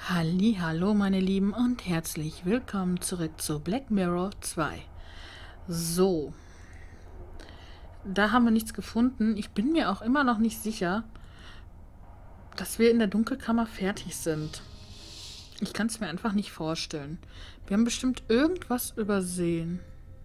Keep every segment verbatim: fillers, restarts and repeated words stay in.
Hallo, meine Lieben, und herzlich willkommen zurück zu Black Mirror zwei. So, da haben wir nichts gefunden. Ich bin mir auch immer noch nicht sicher, dass wir in der Dunkelkammer fertig sind. Ich kann es mir einfach nicht vorstellen. Wir haben bestimmt irgendwas übersehen.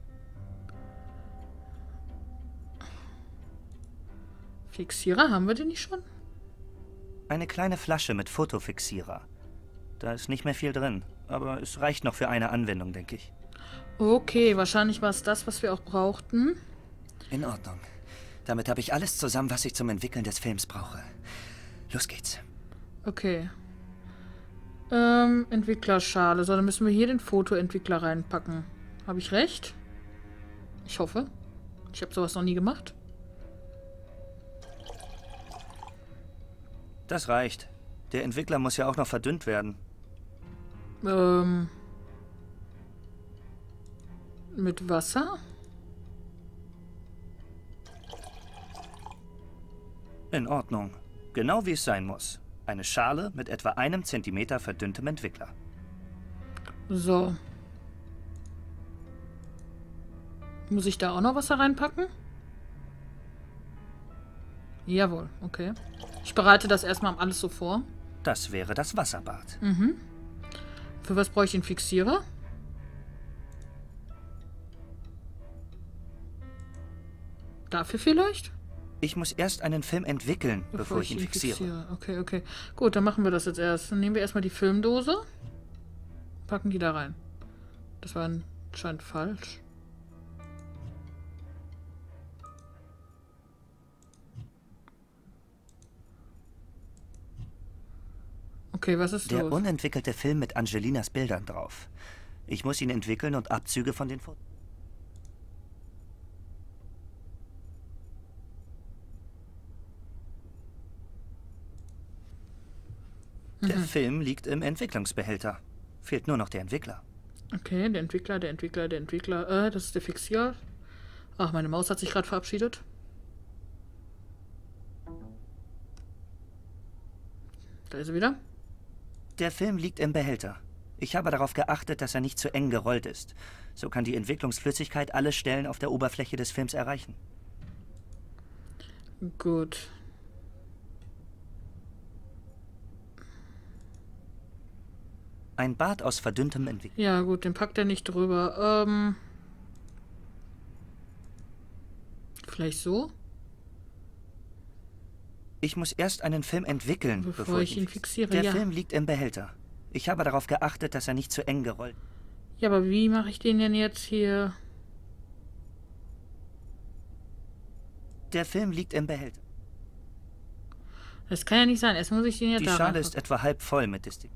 Fixierer, haben wir den nicht schon? Eine kleine Flasche mit Fotofixierer. Da ist nicht mehr viel drin, aber es reicht noch für eine Anwendung, denke ich. Okay, wahrscheinlich war es das, was wir auch brauchten. In Ordnung. Damit habe ich alles zusammen, was ich zum Entwickeln des Films brauche. Los geht's. Okay. Ähm, Entwicklerschale. So, dann müssen wir hier den Fotoentwickler reinpacken. Habe ich recht? Ich hoffe. Ich habe sowas noch nie gemacht. Das reicht. Der Entwickler muss ja auch noch verdünnt werden. Ähm. Mit Wasser? In Ordnung. Genau wie es sein muss. Eine Schale mit etwa einem Zentimeter verdünntem Entwickler. So. Muss ich da auch noch Wasser reinpacken? Jawohl, okay. Ich bereite das erstmal alles so vor. Das wäre das Wasserbad. Mhm. Für was brauche ich den Fixierer? Dafür vielleicht? Ich muss erst einen Film entwickeln, bevor, Bevor ich ihn fixiere. Okay, okay. Gut, dann machen wir das jetzt erst. Dann nehmen wir erstmal die Filmdose. Packen die da rein. Das war anscheinend falsch. Okay, was ist Der los? unentwickelte Film mit Angelinas Bildern drauf. Ich muss ihn entwickeln und Abzüge von den Fotos. Der Film liegt im Entwicklungsbehälter. Fehlt nur noch der Entwickler. Okay, der Entwickler, der Entwickler, der Entwickler. Äh, das ist der Fixierer. Ach, meine Maus hat sich gerade verabschiedet. Da ist sie wieder. Der Film liegt im Behälter. Ich habe darauf geachtet, dass er nicht zu eng gerollt ist. So kann die Entwicklungsflüssigkeit alle Stellen auf der Oberfläche des Films erreichen. Gut. Ein Bad aus verdünntem Entwickler. Ja, gut, den packt er nicht drüber. Ähm. Vielleicht so? Ich muss erst einen Film entwickeln, Bevor, bevor, ich ihn fixiere, Der ja. Film liegt im Behälter. Ich habe darauf geachtet, dass er nicht zu eng gerollt. Ja, aber wie mache ich den denn jetzt hier? Der Film liegt im Behälter. Das kann ja nicht sein. Erst muss ich den ja Die da Schale ist reinpacken. etwa halb voll mit Distil.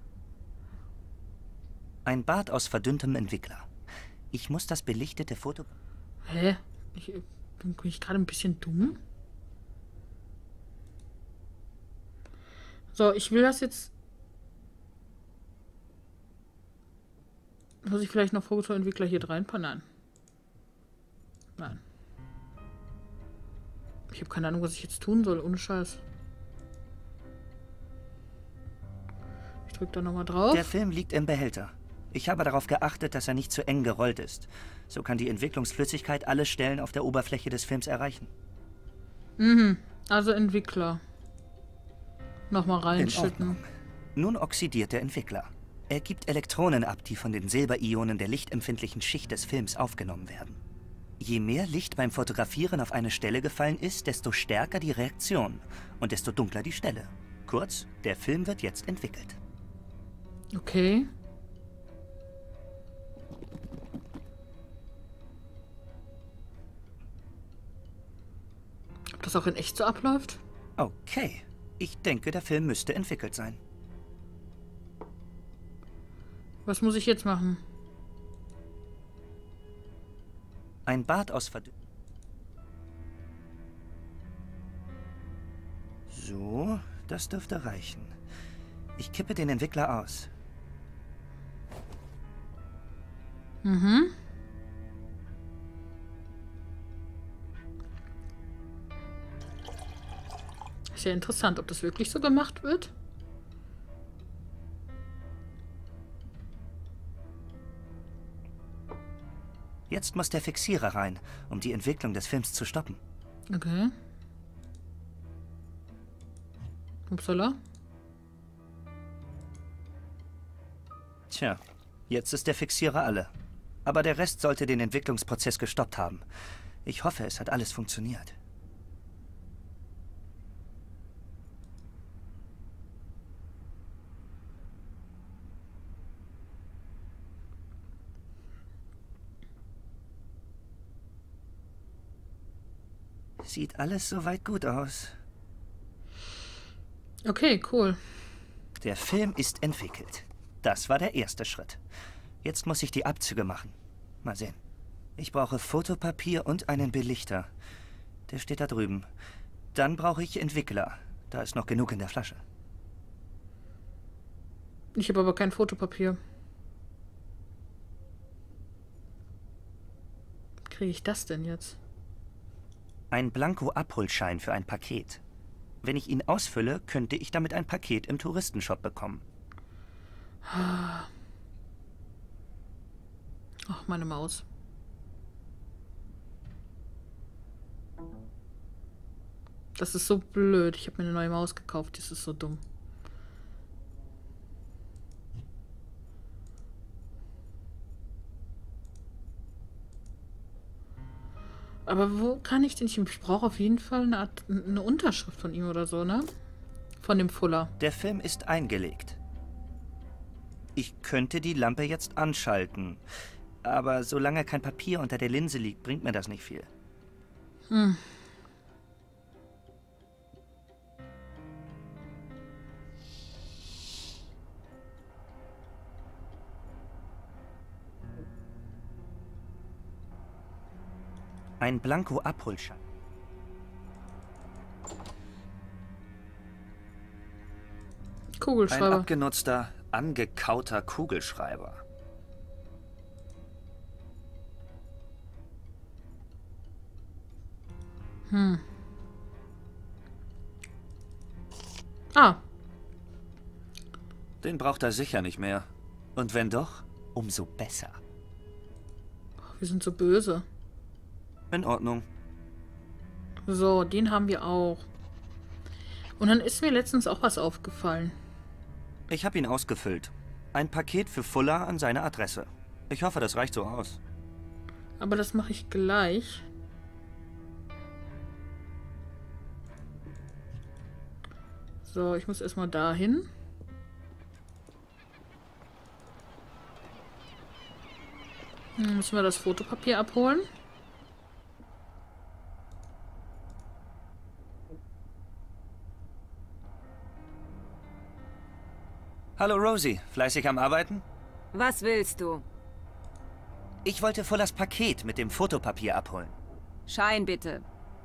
Ein Bad aus verdünntem Entwickler. Ich muss das belichtete Foto... Hä? Ich, bin ich gerade ein bisschen dumm? So, ich will das jetzt... Muss ich vielleicht noch Fotoentwickler hier reinpacken? Nein. Nein. Ich habe keine Ahnung, was ich jetzt tun soll, ohne Scheiß. Ich drücke da nochmal drauf. Der Film liegt im Behälter. Ich habe darauf geachtet, dass er nicht zu eng gerollt ist. So kann die Entwicklungsflüssigkeit alle Stellen auf der Oberfläche des Films erreichen. Mhm. Also Entwickler. Nochmal In reinschütten. Ordnung. Nun oxidiert der Entwickler. Er gibt Elektronen ab, die von den Silberionen der lichtempfindlichen Schicht des Films aufgenommen werden. Je mehr Licht beim Fotografieren auf eine Stelle gefallen ist, desto stärker die Reaktion und desto dunkler die Stelle. Kurz, der Film wird jetzt entwickelt. Okay. Ob das auch in echt so abläuft? Okay, ich denke, der Film müsste entwickelt sein. Was muss ich jetzt machen? Ein Bad aus Verdünn... So, das dürfte reichen. Ich kippe den Entwickler aus. Mhm. Ist ja interessant, ob das wirklich so gemacht wird. Jetzt muss der Fixierer rein, um die Entwicklung des Films zu stoppen. Okay. Upsala. Tja, jetzt ist der Fixierer alle. Aber der Rest sollte den Entwicklungsprozess gestoppt haben. Ich hoffe, es hat alles funktioniert. Sieht alles soweit gut aus. Okay, cool. Der Film ist entwickelt. Das war der erste Schritt. Jetzt muss ich die Abzüge machen. Mal sehen. Ich brauche Fotopapier und einen Belichter. Der steht da drüben. Dann brauche ich Entwickler. Da ist noch genug in der Flasche. Ich habe aber kein Fotopapier. Wie kriege ich das denn jetzt? Ein Blanko-Abholschein für ein Paket. Wenn ich ihn ausfülle, könnte ich damit ein Paket im Touristenshop bekommen. Ach, meine Maus. Das ist so blöd. Ich habe mir eine neue Maus gekauft. Das ist so dumm. Aber wo kann ich denn? Ich brauche auf jeden Fall eine Art, eine Unterschrift von ihm oder so, ne? Von dem Fuller. Der Film ist eingelegt. Ich könnte die Lampe jetzt anschalten. Aber solange kein Papier unter der Linse liegt, bringt mir das nicht viel. Hm. Ein Blanko-Abholschein. Ein Kugelschreiber. abgenutzter, angekauter Kugelschreiber. Hm. Ah. Den braucht er sicher nicht mehr. Und wenn doch, umso besser. Wir sind so böse. In Ordnung. So, den haben wir auch. Und dann ist mir letztens auch was aufgefallen. Ich habe ihn ausgefüllt. Ein Paket für Fuller an seine Adresse. Ich hoffe, das reicht so aus. Aber das mache ich gleich. So, ich muss erstmal dahin. Dann müssen wir das Fotopapier abholen. Hallo Rosie, fleißig am Arbeiten? Was willst du? Ich wollte Fullers Paket mit dem Fotopapier abholen. Schein bitte.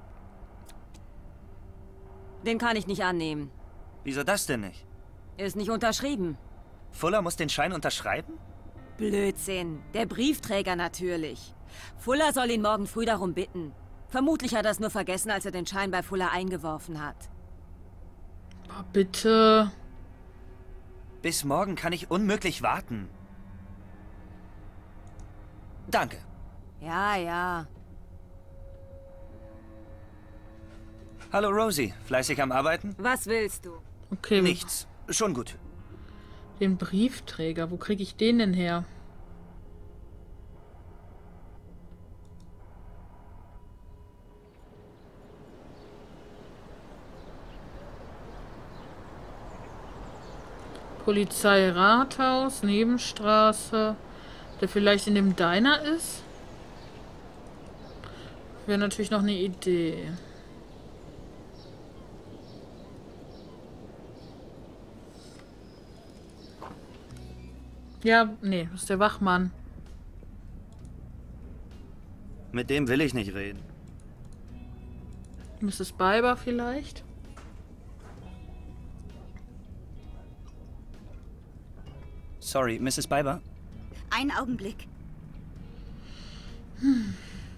Den kann ich nicht annehmen. Wieso das denn nicht? Ist nicht unterschrieben. Fuller muss den Schein unterschreiben? Blödsinn. Der Briefträger natürlich. Fuller soll ihn morgen früh darum bitten. Vermutlich hat er es nur vergessen, als er den Schein bei Fuller eingeworfen hat. Oh, bitte. Bis morgen kann ich unmöglich warten. Danke. Ja, ja. Hallo Rosie, fleißig am Arbeiten? Was willst du? Okay. Nichts. Schon gut. Den Briefträger, wo kriege ich den denn her? Polizei Rathaus, Nebenstraße, der vielleicht in dem Diner ist. Wäre natürlich noch eine Idee. Ja, nee, das ist der Wachmann. Mit dem will ich nicht reden. Misses Biber vielleicht? Sorry, Misses Biber? Einen Augenblick. Hm.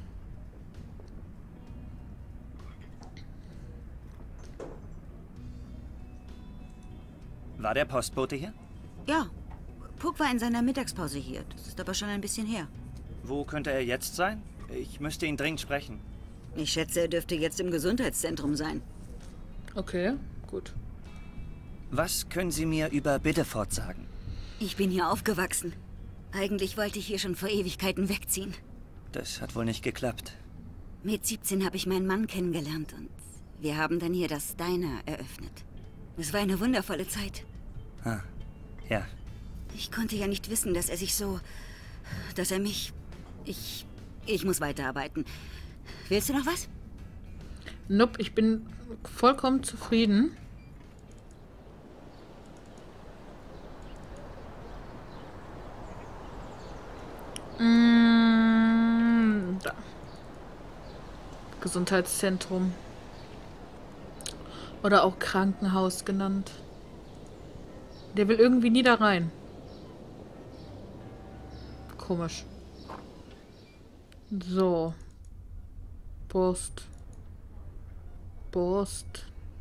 War der Postbote hier? Ja, Puck war in seiner Mittagspause hier. Das ist aber schon ein bisschen her. Wo könnte er jetzt sein? Ich müsste ihn dringend sprechen. Ich schätze, er dürfte jetzt im Gesundheitszentrum sein. Okay, gut. Was können Sie mir über Biddeford sagen? Ich bin hier aufgewachsen. Eigentlich wollte ich hier schon vor Ewigkeiten wegziehen. Das hat wohl nicht geklappt. Mit siebzehn habe ich meinen Mann kennengelernt und wir haben dann hier das Diner eröffnet. Es war eine wundervolle Zeit. Ah, ja. Ich konnte ja nicht wissen, dass er sich so... dass er mich... Ich... ich muss weiterarbeiten. Willst du noch was? Nope, ich bin vollkommen zufrieden. Mm, da. Gesundheitszentrum. Oder auch Krankenhaus genannt. Der will irgendwie nie da rein. Komisch. So. Post. Post.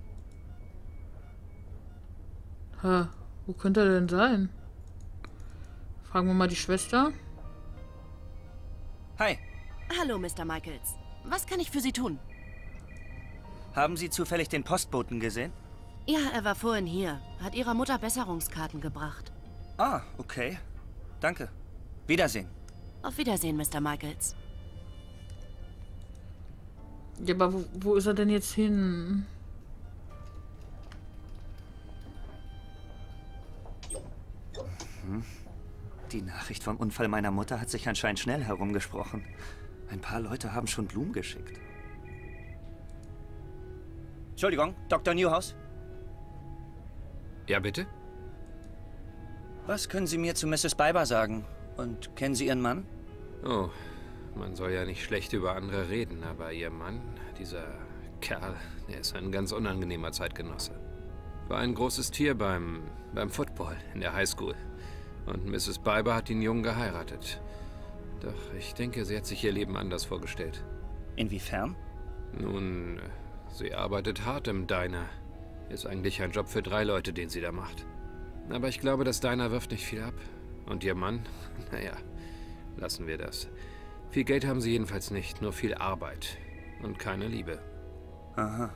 Hä, wo könnte er denn sein? Fragen wir mal die Schwester. Hi. Hallo, Mister Michaels. Was kann ich für Sie tun? Haben Sie zufällig den Postboten gesehen? Ja, er war vorhin hier. Hat Ihrer Mutter Besserungskarten gebracht. Ah, okay. Danke. Wiedersehen. Auf Wiedersehen, Mister Michaels. Ja, aber wo, wo ist er denn jetzt hin? Hm. Die Nachricht vom Unfall meiner Mutter hat sich anscheinend schnell herumgesprochen. Ein paar Leute haben schon Blumen geschickt. Entschuldigung, Doktor Newhouse? Ja, bitte? Was können Sie mir zu Misses Biber sagen? Und kennen Sie Ihren Mann? Oh, man soll ja nicht schlecht über andere reden, aber Ihr Mann, dieser Kerl, der ist ein ganz unangenehmer Zeitgenosse. War ein großes Tier beim, beim Football in der Highschool. Und Misses Biber hat den Jungen geheiratet. Doch ich denke, sie hat sich ihr Leben anders vorgestellt. Inwiefern? Nun, sie arbeitet hart im Diner. Ist eigentlich ein Job für drei Leute, den sie da macht. Aber ich glaube, das Diner wirft nicht viel ab. Und ihr Mann? Naja, lassen wir das. Viel Geld haben sie jedenfalls nicht, nur viel Arbeit. Und keine Liebe. Aha.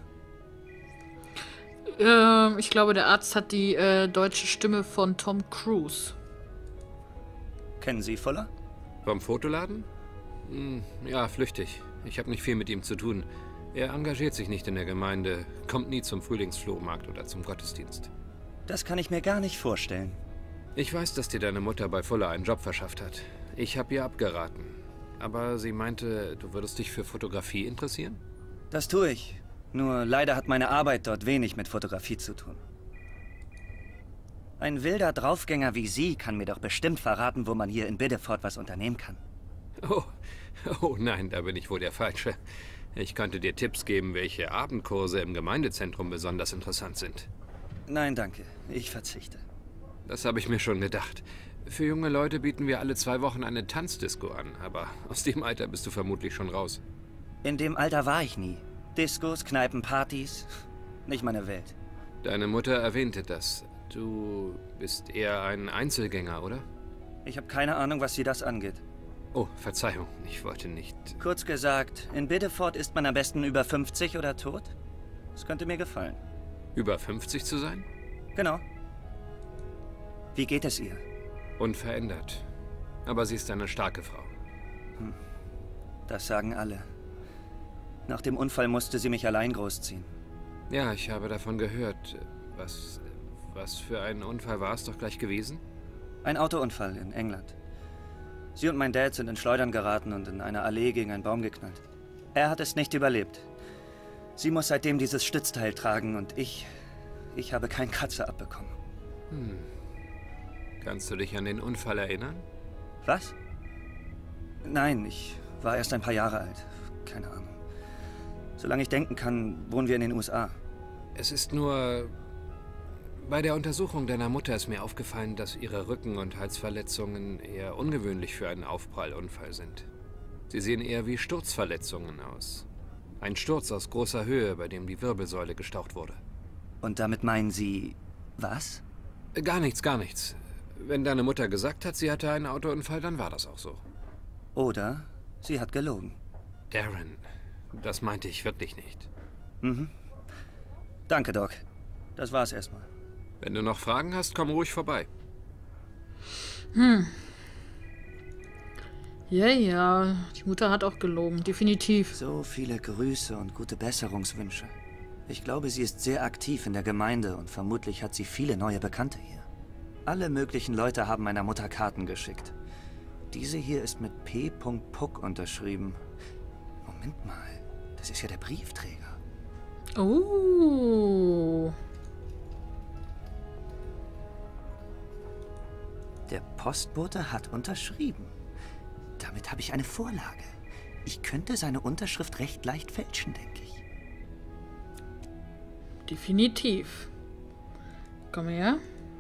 Ähm, ich glaube, der Arzt hat die äh, deutsche Stimme von Tom Cruise. Kennen Sie Fuller? Vom Fotoladen? Hm, ja, flüchtig. Ich habe nicht viel mit ihm zu tun. Er engagiert sich nicht in der Gemeinde, kommt nie zum Frühlingsflohmarkt oder zum Gottesdienst. Das kann ich mir gar nicht vorstellen. Ich weiß, dass dir deine Mutter bei Fuller einen Job verschafft hat. Ich habe ihr abgeraten. Aber sie meinte, du würdest dich für Fotografie interessieren? Das tue ich. Nur leider hat meine Arbeit dort wenig mit Fotografie zu tun. Ein wilder Draufgänger wie Sie kann mir doch bestimmt verraten, wo man hier in Biddeford was unternehmen kann. Oh, oh nein, da bin ich wohl der Falsche. Ich könnte dir Tipps geben, welche Abendkurse im Gemeindezentrum besonders interessant sind. Nein, danke. Ich verzichte. Das habe ich mir schon gedacht. Für junge Leute bieten wir alle zwei Wochen eine Tanzdisco an, aber aus dem Alter bist du vermutlich schon raus. In dem Alter war ich nie. Diskos, Kneipen, Partys. Nicht meine Welt. Deine Mutter erwähnte das. Du bist eher ein Einzelgänger, oder? Ich habe keine Ahnung, was Sie das angeht. Oh, Verzeihung, ich wollte nicht... Kurz gesagt, in Biddeford ist man am besten über fünfzig oder tot? Das könnte mir gefallen. Über fünfzig zu sein? Genau. Wie geht es ihr? Unverändert. Aber sie ist eine starke Frau. Hm. Das sagen alle. Nach dem Unfall musste sie mich allein großziehen. Ja, ich habe davon gehört. Was, was für ein Unfall war es doch gleich gewesen? Ein Autounfall in England. Sie und mein Dad sind in Schleudern geraten und in einer Allee gegen einen Baum geknallt. Er hat es nicht überlebt. Sie muss seitdem dieses Stützteil tragen und ich... ich habe keinen Kratzer abbekommen. Hm. Kannst du dich an den Unfall erinnern? Was? Nein, ich war erst ein paar Jahre alt. Keine Ahnung. Solange ich denken kann, wohnen wir in den U S A. Es ist nur... Bei der Untersuchung deiner Mutter ist mir aufgefallen, dass ihre Rücken- und Halsverletzungen eher ungewöhnlich für einen Aufprallunfall sind. Sie sehen eher wie Sturzverletzungen aus. Ein Sturz aus großer Höhe, bei dem die Wirbelsäule gestaucht wurde. Und damit meinen Sie... was? Gar nichts, gar nichts. Wenn deine Mutter gesagt hat, sie hatte einen Autounfall, dann war das auch so. Oder sie hat gelogen. Darren, das meinte ich wirklich nicht. Mhm. Danke, Doc. Das war's erstmal. Wenn du noch Fragen hast, komm ruhig vorbei. Hm. Ja, ja. Die Mutter hat auch gelogen. Definitiv. So viele Grüße und gute Besserungswünsche. Ich glaube, sie ist sehr aktiv in der Gemeinde und vermutlich hat sie viele neue Bekannte hier. Alle möglichen Leute haben meiner Mutter Karten geschickt. Diese hier ist mit P. Puck unterschrieben. Moment mal, das ist ja der Briefträger. Oh. Der Postbote hat unterschrieben. Damit habe ich eine Vorlage. Ich könnte seine Unterschrift recht leicht fälschen, denke ich. Definitiv. Komm her.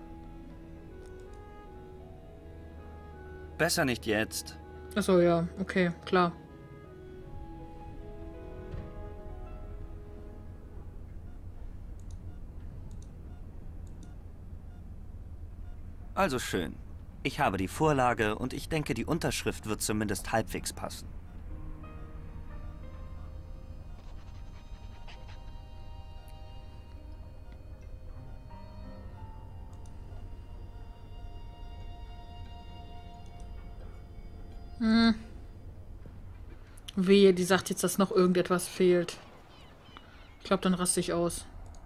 Besser nicht jetzt. Achso, ja. Okay, klar. Also schön. Ich habe die Vorlage und ich denke, die Unterschrift wird zumindest halbwegs passen. Hm. Wehe, die sagt jetzt, dass noch irgendetwas fehlt. Ich glaube, dann raste ich aus.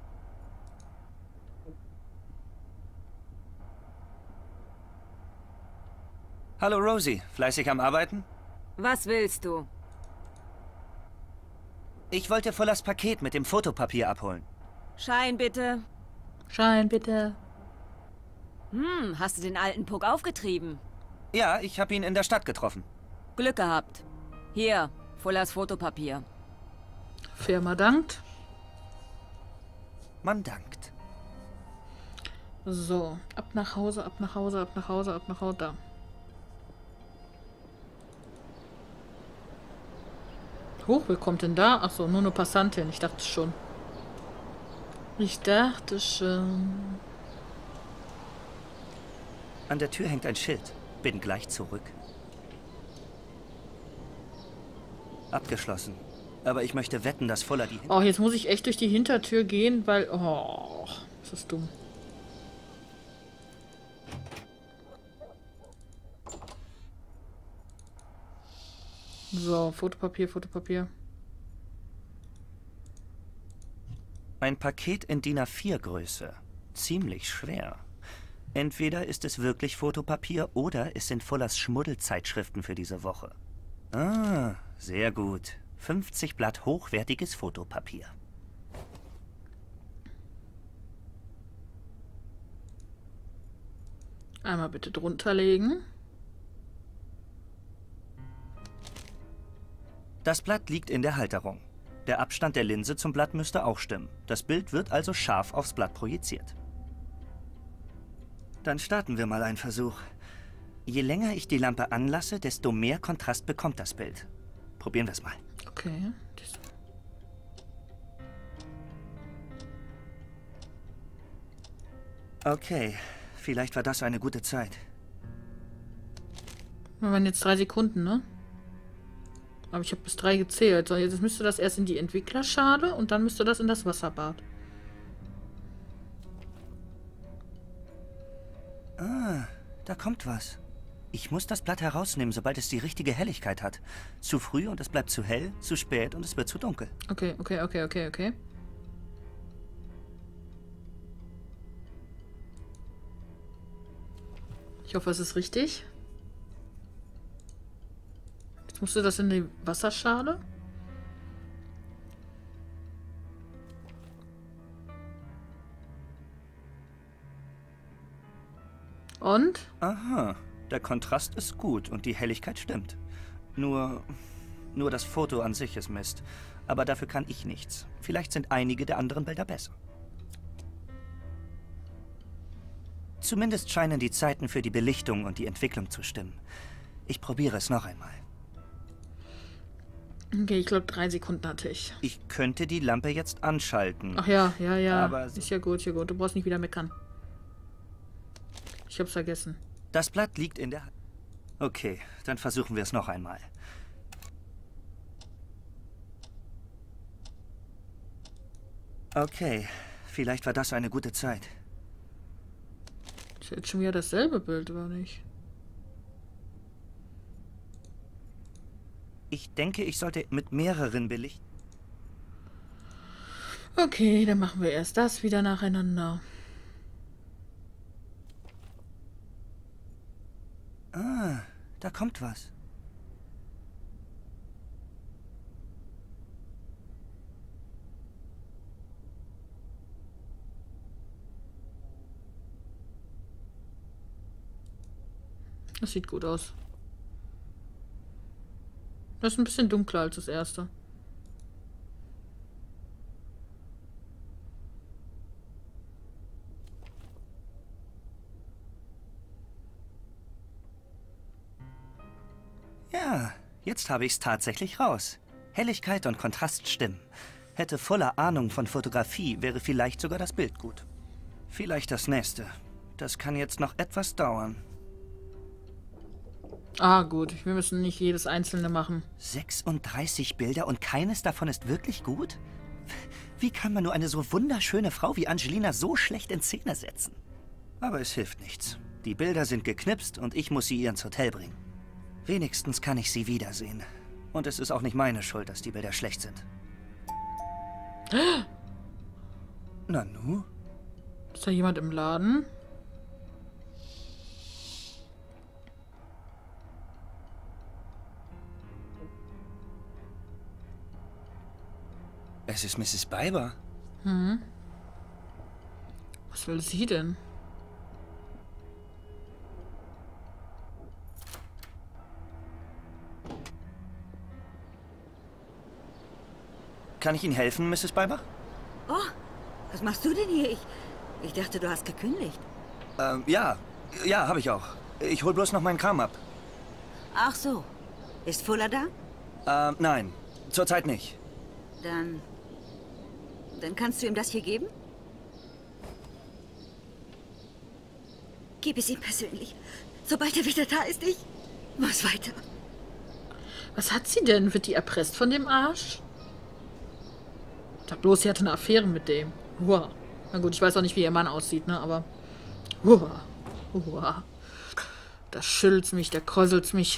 Hallo Rosie, fleißig am Arbeiten? Was willst du? Ich wollte Fullers Paket mit dem Fotopapier abholen. Schein bitte. Schein, bitte. Hm, hast du den alten Puck aufgetrieben? Ja, ich habe ihn in der Stadt getroffen. Glück gehabt. Hier, Fullers Fotopapier. Firma dankt. Man dankt. So, ab nach Hause, ab nach Hause, ab nach Hause, ab nach Hause. Da. Hoch, wer kommt denn da? Achso, nur eine Passantin. Ich dachte schon. Ich dachte schon. An der Tür hängt ein Schild. Bin gleich zurück. Abgeschlossen. Aber ich möchte wetten, dass Fuller die... Oh, jetzt muss ich echt durch die Hintertür gehen, weil... Oh, das ist dumm. So, Fotopapier, Fotopapier. Ein Paket in D I N A vier Größe. Ziemlich schwer. Entweder ist es wirklich Fotopapier oder es sind Fullers Schmuddelzeitschriften für diese Woche. Ah, sehr gut. fünfzig Blatt hochwertiges Fotopapier. Einmal bitte drunter legen. Das Blatt liegt in der Halterung. Der Abstand der Linse zum Blatt müsste auch stimmen. Das Bild wird also scharf aufs Blatt projiziert. Dann starten wir mal einen Versuch. Je länger ich die Lampe anlasse, desto mehr Kontrast bekommt das Bild. Probieren wir es mal. Okay. Das Okay, vielleicht war das eine gute Zeit. Wir waren jetzt drei Sekunden, ne? Aber ich habe bis drei gezählt. So, jetzt müsste das erst in die Entwicklerschale und dann müsste das in das Wasserbad. Ah, da kommt was. Ich muss das Blatt herausnehmen, sobald es die richtige Helligkeit hat. Zu früh und es bleibt zu hell, zu spät und es wird zu dunkel. Okay, okay, okay, okay, okay. Ich hoffe, es ist richtig. Jetzt musst du das in die Wasserschale. Und? Aha, der Kontrast ist gut und die Helligkeit stimmt. Nur, nur das Foto an sich ist Mist. Aber dafür kann ich nichts. Vielleicht sind einige der anderen Bilder besser. Zumindest scheinen die Zeiten für die Belichtung und die Entwicklung zu stimmen. Ich probiere es noch einmal. Okay, ich glaube, drei Sekunden hatte ich. Ich könnte die Lampe jetzt anschalten. Ach ja, ja, ja. Aber ist ja gut, ist ja gut. Du brauchst nicht wieder meckern. Ich hab's vergessen. Das Blatt liegt in der... Okay, dann versuchen wir es noch einmal. Okay, vielleicht war das eine gute Zeit. Ist jetzt schon wieder dasselbe Bild, oder nicht? Ich denke, ich sollte mit mehreren belichten. Okay, dann machen wir erst das wieder nacheinander. Ah, da kommt was. Das sieht gut aus. Das ist ein bisschen dunkler als das erste. Ja, jetzt habe ich es tatsächlich raus. Helligkeit und Kontrast stimmen. Hätte Fuller Ahnung von Fotografie, wäre vielleicht sogar das Bild gut. Vielleicht das nächste. Das kann jetzt noch etwas dauern. Ah, gut. Wir müssen nicht jedes einzelne machen. sechsunddreißig Bilder und keines davon ist wirklich gut? Wie kann man nur eine so wunderschöne Frau wie Angelina so schlecht in Szene setzen? Aber es hilft nichts. Die Bilder sind geknipst und ich muss sie ihr ins Hotel bringen. Wenigstens kann ich sie wiedersehen. Und es ist auch nicht meine Schuld, dass die Bilder schlecht sind. Nanu? Ist da jemand im Laden? Es ist Misses Biber. Hm. Was will sie denn? Kann ich Ihnen helfen, Misses Biber? Oh, was machst du denn hier? Ich, ich dachte, du hast gekündigt. Ähm, ja. Ja, habe ich auch. Ich hol bloß noch meinen Kram ab. Ach so. Ist Fuller da? Ähm, nein. Zurzeit nicht. Dann... Dann kannst du ihm das hier geben? Gib es ihm persönlich. Sobald er wieder da ist, ich muss weiter. Was hat sie denn? Wird die erpresst von dem Arsch? Ich dachte bloß, sie hatte eine Affäre mit dem. Uah. Na gut, ich weiß auch nicht, wie ihr Mann aussieht, ne? Aber... Uah. Uah. Da schüttelt's mich, da kräuselt's mich.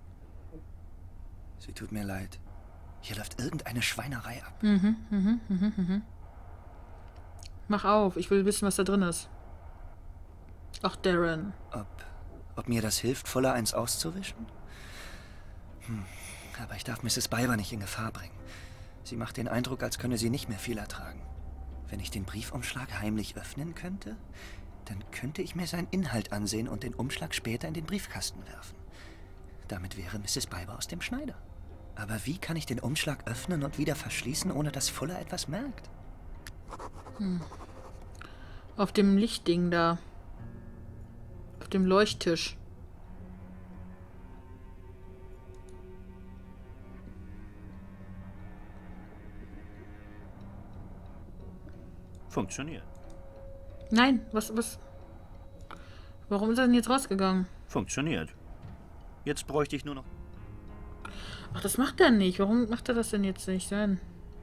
Sie tut mir leid. Hier läuft irgendeine Schweinerei ab. Mhm, mhm, mhm, mhm. Mach auf, ich will wissen, was da drin ist. Ach, Darren. Ob, ob mir das hilft, Fuller eins auszuwischen? Hm, aber ich darf Misses Biber nicht in Gefahr bringen. Sie macht den Eindruck, als könne sie nicht mehr viel ertragen. Wenn ich den Briefumschlag heimlich öffnen könnte, dann könnte ich mir seinen Inhalt ansehen und den Umschlag später in den Briefkasten werfen. Damit wäre Misses Biber aus dem Schneider. Aber wie kann ich den Umschlag öffnen und wieder verschließen, ohne dass Fuller etwas merkt? Hm. Auf dem Lichtding da. Auf dem Leuchttisch. Funktioniert. Nein, was, was? Warum ist er denn jetzt rausgegangen? Funktioniert. Jetzt bräuchte ich nur noch... Ach, das macht er nicht. Warum macht er das denn jetzt nicht sein?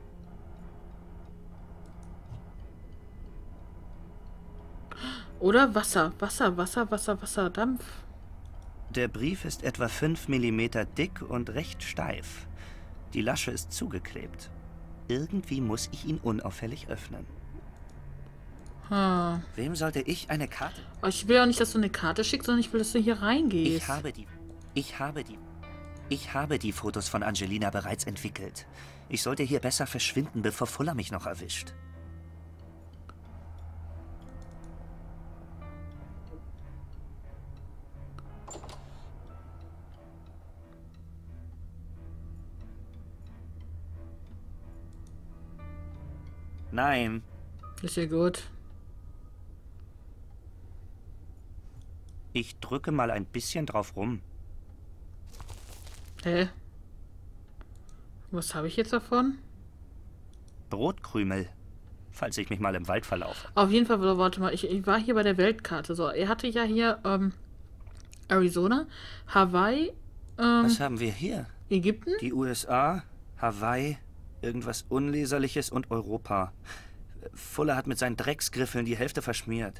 Oder Wasser. Wasser, Wasser, Wasser, Wasser, Dampf. Der Brief ist etwa fünf Millimeter dick und recht steif. Die Lasche ist zugeklebt. Irgendwie muss ich ihn unauffällig öffnen. Hm. Wem sollte ich eine Karte... Aber ich will auch nicht, dass du eine Karte schickst, sondern ich will, dass du hier reingehst. Ich habe die... Ich habe die... Ich habe die Fotos von Angelina bereits entwickelt. Ich sollte hier besser verschwinden, bevor Fuller mich noch erwischt. Nein. Ist ja gut. Ich drücke mal ein bisschen drauf rum. Hä? Was habe ich jetzt davon? Brotkrümel. Falls ich mich mal im Wald verlaufe. Auf jeden Fall, warte mal, ich, ich war hier bei der Weltkarte. So, er hatte ja hier ähm, Arizona, Hawaii, ähm, Was haben wir hier? Ägypten? Die U S A, Hawaii, irgendwas Unleserliches und Europa. Fuller hat mit seinen Drecksgriffeln die Hälfte verschmiert.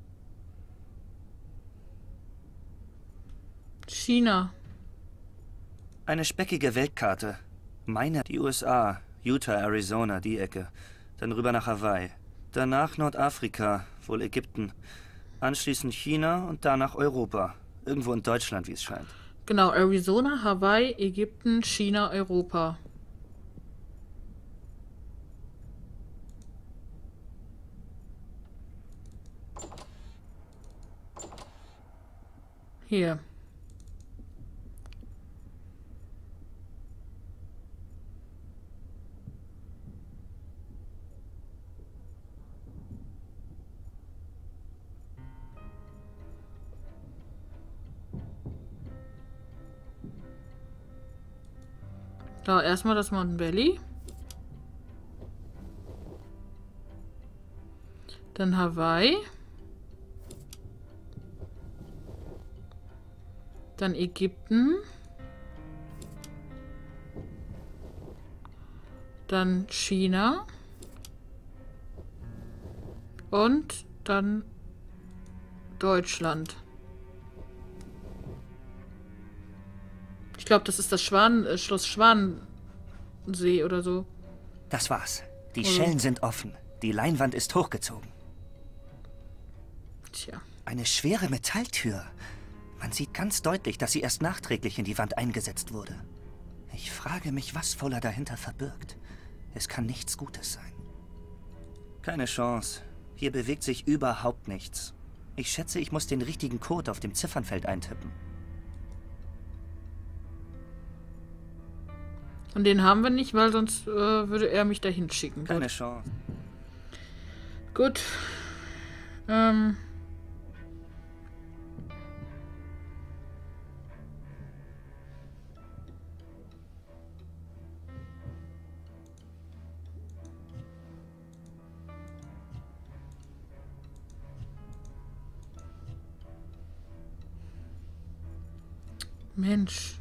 China. Eine speckige Weltkarte. Meine, die U S A, Utah, Arizona, die Ecke. Dann rüber nach Hawaii. Danach Nordafrika, wohl Ägypten. Anschließend China und danach Europa. Irgendwo in Deutschland, wie es scheint. Genau, Arizona, Hawaii, Ägypten, China, Europa. Hier. Da erstmal das Mountain Valley. Dann Hawaii. Dann Ägypten. Dann China. Und dann Deutschland. Ich glaube, das ist das Schwan, äh, Schloss Schwanensee oder so. Das war's. Die Oder? Schellen sind offen. Die Leinwand ist hochgezogen. Tja. Eine schwere Metalltür. Man sieht ganz deutlich, dass sie erst nachträglich in die Wand eingesetzt wurde. Ich frage mich, was Fuller dahinter verbirgt. Es kann nichts Gutes sein. Keine Chance. Hier bewegt sich überhaupt nichts. Ich schätze, ich muss den richtigen Code auf dem Ziffernfeld eintippen. Und den haben wir nicht, weil sonst äh, würde er mich dahin schicken. Keine Gut. Chance. Gut. Ähm. Mensch.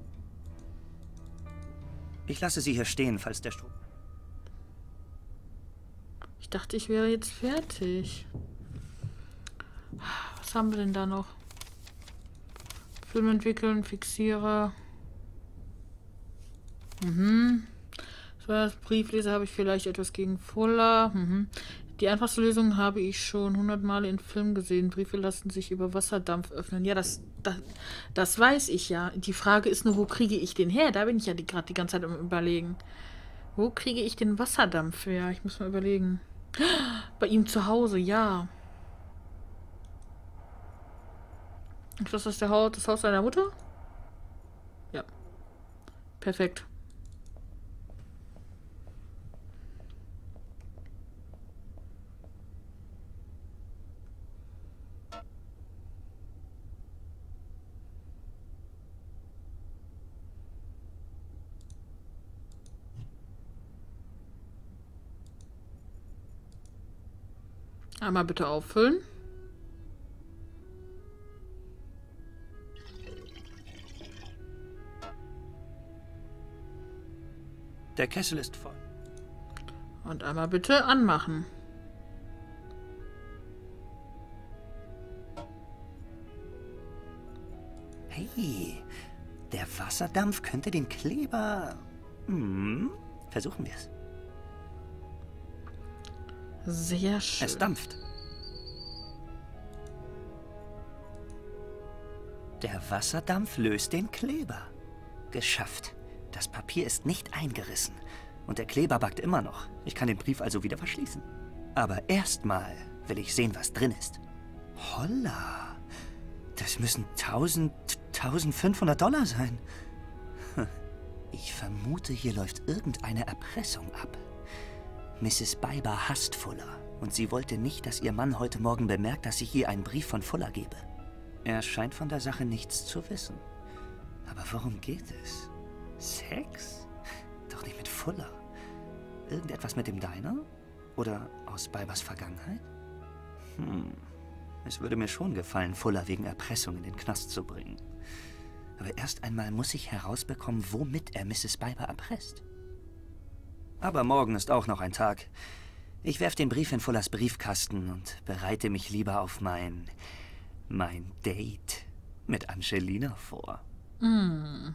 Ich lasse sie hier stehen, falls der Strom... Ich dachte, ich wäre jetzt fertig. Was haben wir denn da noch? Film entwickeln, Fixierer. Mhm. So, als Briefleser habe ich vielleicht etwas gegen Fuller. Mhm. Die einfachste Lösung habe ich schon hundertmal in Filmen gesehen. Briefe lassen sich über Wasserdampf öffnen. Ja, das, das, das weiß ich ja. Die Frage ist nur, wo kriege ich den her? Da bin ich ja gerade die ganze Zeit am Überlegen. Wo kriege ich den Wasserdampf her? Ich muss mal überlegen. Bei ihm zu Hause, ja. Ist das der Haus, das Haus seiner Mutter? Ja. Perfekt. Einmal bitte auffüllen. Der Kessel ist voll. Und einmal bitte anmachen. Hey, der Wasserdampf könnte den Kleber... Hm, versuchen wir es. Sehr schön. Es dampft. Der Wasserdampf löst den Kleber. Geschafft. Das Papier ist nicht eingerissen. Und der Kleber backt immer noch. Ich kann den Brief also wieder verschließen. Aber erstmal will ich sehen, was drin ist. Holla. Das müssen tausend, tausendfünfhundert Dollar sein. Ich vermute, hier läuft irgendeine Erpressung ab. Misses Biber hasst Fuller. Und sie wollte nicht, dass ihr Mann heute Morgen bemerkt, dass ich ihr einen Brief von Fuller gebe. Er scheint von der Sache nichts zu wissen. Aber worum geht es? Sex? Doch nicht mit Fuller. Irgendetwas mit dem Diner? Oder aus Bibers Vergangenheit? Hm. Es würde mir schon gefallen, Fuller wegen Erpressung in den Knast zu bringen. Aber erst einmal muss ich herausbekommen, womit er Misses Piper erpresst. Aber morgen ist auch noch ein Tag. Ich werfe den Brief in Fullers Briefkasten und bereite mich lieber auf mein... mein Date mit Angelina vor. Hm.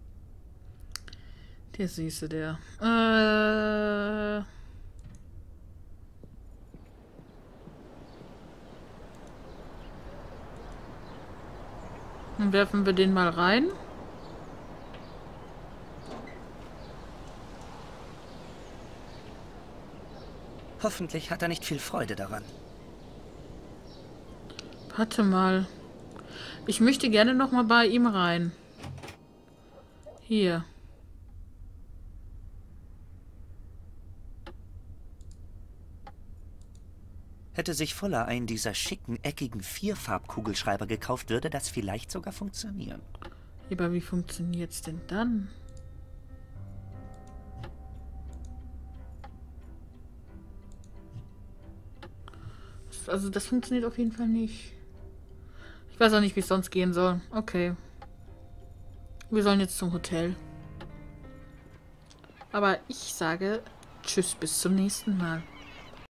Der Süße, der. Äh... Dann werfen wir den mal rein. Hoffentlich hat er nicht viel Freude daran. Warte mal. Ich möchte gerne noch mal bei ihm rein. Hier. Hätte sich Fuller einen dieser schicken, eckigen Vierfarbkugelschreiber gekauft, würde das vielleicht sogar funktionieren. Aber wie funktioniert's denn dann? Also das funktioniert auf jeden Fall nicht. Ich weiß auch nicht, wie es sonst gehen soll. Okay. Wir sollen jetzt zum Hotel. Aber ich sage tschüss, bis zum nächsten Mal.